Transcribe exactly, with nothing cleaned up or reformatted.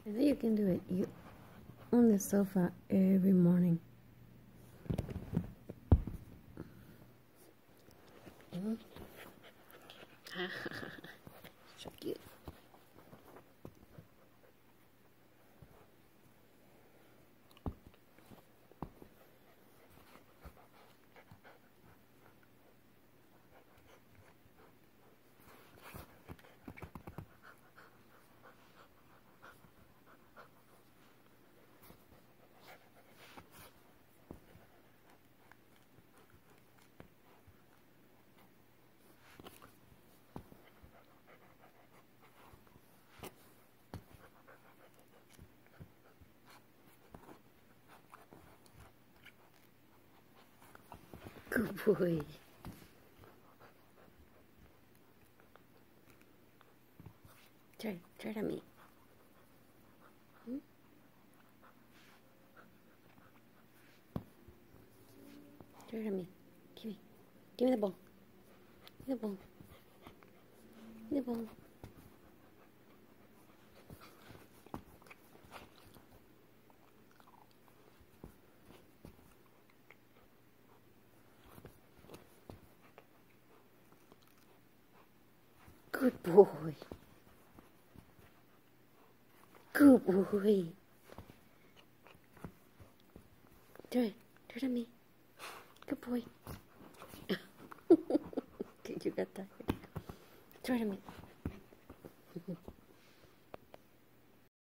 I think you can do it. You on the sofa every morning. Mm-hmm. So cute. Good boy. Try, try it at me. Hmm? Try it at me. Give me. Give me the ball. Give me the ball. Give me the ball. Good boy. Good boy. Try it. Try it at me. Good boy. Okay, you got that. Try it at me.